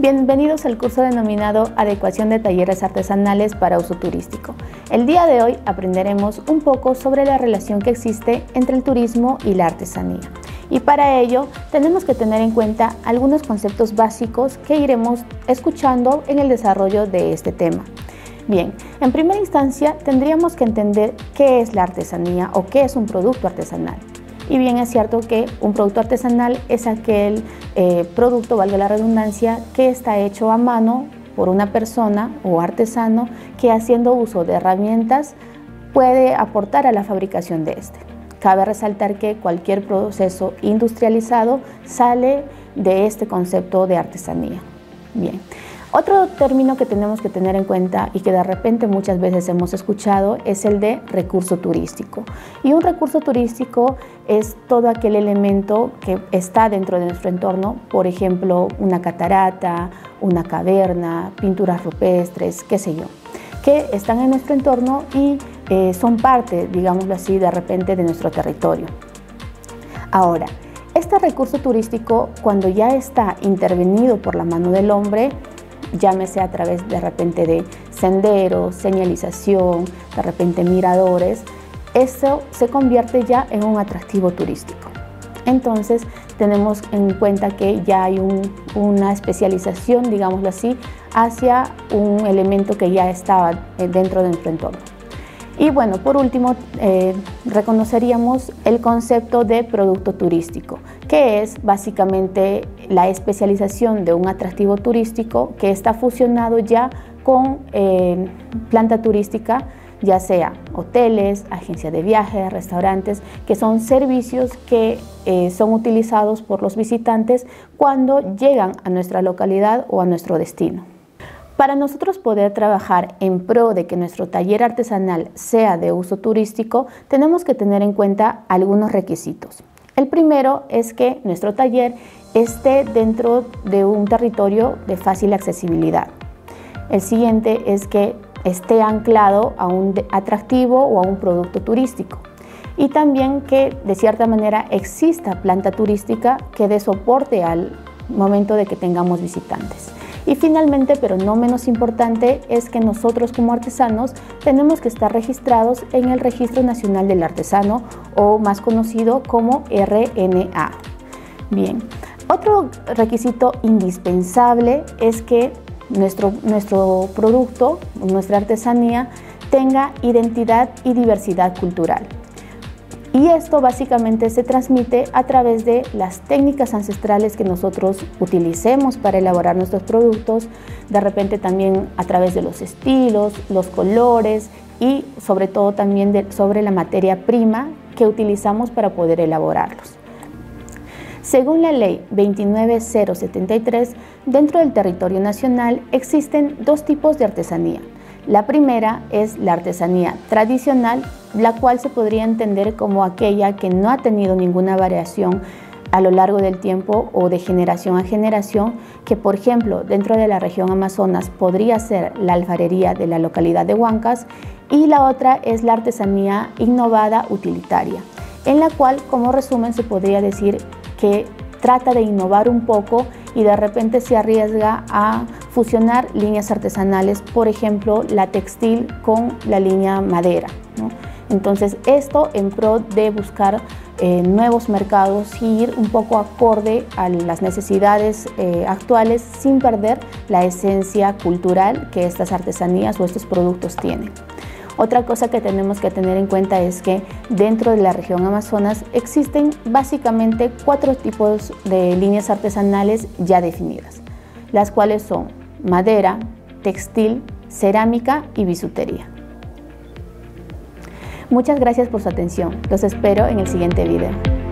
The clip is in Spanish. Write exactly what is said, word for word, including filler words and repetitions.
Bienvenidos al curso denominado Adecuación de talleres artesanales para uso turístico. El día de hoy aprenderemos un poco sobre la relación que existe entre el turismo y la artesanía. Y para ello tenemos que tener en cuenta algunos conceptos básicos que iremos escuchando en el desarrollo de este tema. Bien, en primera instancia tendríamos que entender qué es la artesanía o qué es un producto artesanal. Y bien es cierto que un producto artesanal es aquel eh, producto, valga la redundancia, que está hecho a mano por una persona o artesano que haciendo uso de herramientas puede aportar a la fabricación de este. Cabe resaltar que cualquier proceso industrializado sale de este concepto de artesanía. Bien. Otro término que tenemos que tener en cuenta y que de repente muchas veces hemos escuchado es el de recurso turístico. Y un recurso turístico es todo aquel elemento que está dentro de nuestro entorno, por ejemplo, una catarata, una caverna, pinturas rupestres, qué sé yo, que están en nuestro entorno y eh, son parte, digámoslo así, de repente de nuestro territorio. Ahora, este recurso turístico, cuando ya está intervenido por la mano del hombre, llámese a través de repente de senderos, señalización, de repente miradores, eso se convierte ya en un atractivo turístico. Entonces tenemos en cuenta que ya hay un, una especialización, digámoslo así, hacia un elemento que ya estaba dentro de nuestro entorno. Y bueno, por último, eh, reconoceríamos el concepto de producto turístico, que es básicamente la especialización de un atractivo turístico que está fusionado ya con eh, planta turística, ya sea hoteles, agencias de viajes, restaurantes, que son servicios que eh, son utilizados por los visitantes cuando llegan a nuestra localidad o a nuestro destino. Para nosotros poder trabajar en pro de que nuestro taller artesanal sea de uso turístico, tenemos que tener en cuenta algunos requisitos. El primero es que nuestro taller esté dentro de un territorio de fácil accesibilidad. El siguiente es que esté anclado a un atractivo o a un producto turístico. Y también que de cierta manera exista planta turística que dé soporte al momento de que tengamos visitantes. Y finalmente, pero no menos importante, es que nosotros como artesanos tenemos que estar registrados en el Registro Nacional del Artesano, o más conocido como R N A. Bien, otro requisito indispensable es que nuestro, nuestro producto, nuestra artesanía, tenga identidad y diversidad cultural. Y esto básicamente se transmite a través de las técnicas ancestrales que nosotros utilicemos para elaborar nuestros productos, de repente también a través de los estilos, los colores y sobre todo también de, sobre la materia prima que utilizamos para poder elaborarlos. Según la ley veintinueve mil setenta y tres, dentro del territorio nacional existen dos tipos de artesanía. La primera es la artesanía tradicional, la cual se podría entender como aquella que no ha tenido ninguna variación a lo largo del tiempo o de generación a generación, que por ejemplo dentro de la región Amazonas podría ser la alfarería de la localidad de Huancas, y la otra es la artesanía innovada utilitaria, en la cual como resumen se podría decir que trata de innovar un poco y de repente se arriesga a fusionar líneas artesanales, por ejemplo la textil con la línea madera, ¿no? Entonces esto en pro de buscar eh, nuevos mercados y ir un poco acorde a las necesidades eh, actuales sin perder la esencia cultural que estas artesanías o estos productos tienen. Otra cosa que tenemos que tener en cuenta es que dentro de la región Amazonas existen básicamente cuatro tipos de líneas artesanales ya definidas, las cuales son madera, textil, cerámica y bisutería. Muchas gracias por su atención. Los espero en el siguiente video.